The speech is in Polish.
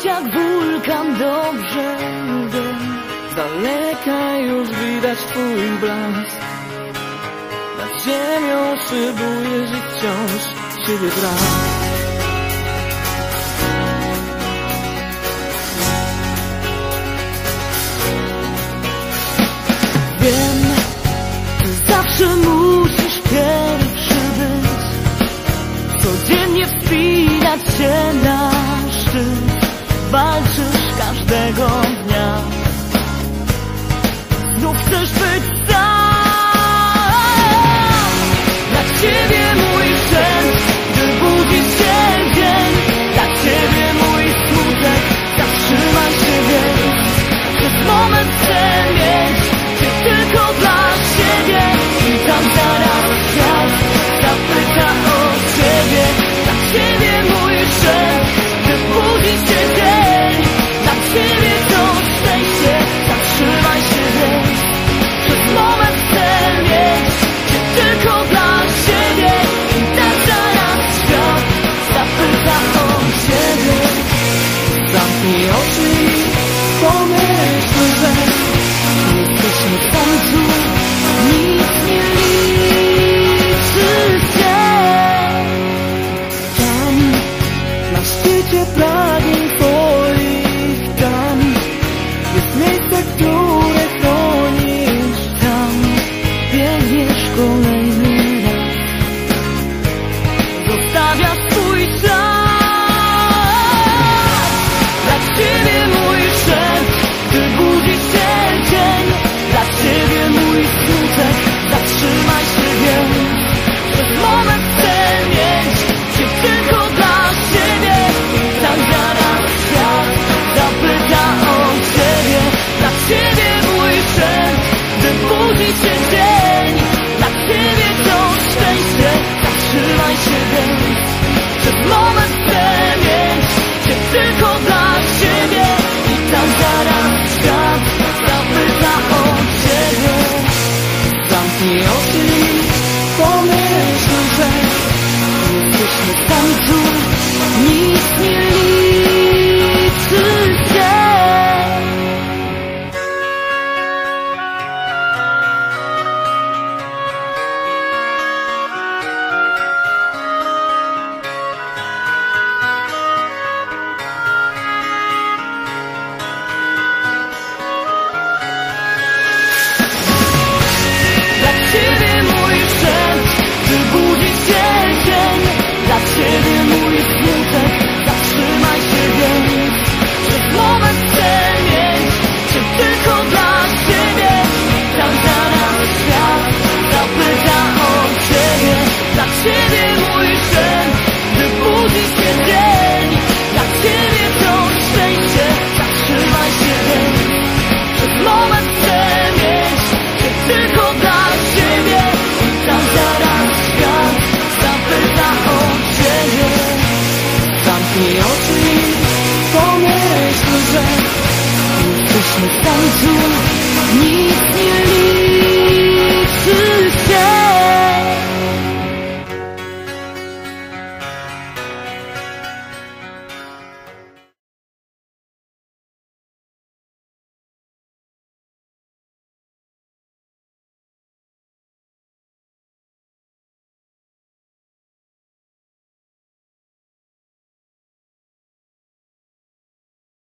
jak wulkan, dobrze wiem. Z daleka już widać twój blask. Nad ziemią szybujesz i wciąż ciebie brak. Wiem, że zawsze musisz pierwszy być, codziennie wspinać się na szczyt. Walczysz każdego dnia, znów chcesz być sam. Dla ciebie mój sen, gdy budzi się dzień. Dla ciebie mój smutek, zatrzymaj się więc. Przez moment chcę mieć cię tylko dla siebie. I tam zaraz świat zapyta o ciebie. Dla ciebie mój sen, gdy budzi się dzień. Dla ciebie to szczęście, zatrzymaj się więc. Przez moment chcę mieć cię tylko dla siebie. I tam zaraz świat zapyta o ciebie. Zamknij oczy i pomyśl, że jesteśmy w końcu, nic nie liczy się. Tam, na szczycie pragnień twoich, tam jest miejsce, które chronisz. Tam biegniesz kolejny raz, zostawiasz swój czas. Dla ciebie mój sen, gdy budzi się dzień. Dla ciebie mój smutek, zatrzymaj się więc. Przez moment chcę mieć cię tylko dla siebie. I tam zaraz świat zapyta o ciebie. Dla ciebie mój sen, gdy budzi się dzień. Dla ciebie to szczęście, zatrzymaj się więc. Przez moment chcę mieć cię tylko dla siebie. I tam zaraz świat zapyta o ciebie. Zamknij oczy i pomyśl, że jesteśmy w końcu, nic nie liczy się. Dla ciebie mój sen, gdy budzi się dzień. Dla ciebie mój smutek, zatrzymaj się więc. Przez moment chcę mieć cię tylko dla siebie. I tam zaraz świat zapyta o ciebie. Dla ciebie mój sen, gdy budzi się dzień. Dla ciebie to szczęście, zatrzymaj się więc. Przez moment chcę mieć cię tylko dla siebie. I tam zaraz świat zapyta o ciebie. Zamknij oczy i pomyśl, że jesteśmy w końcu, nic nie liczy.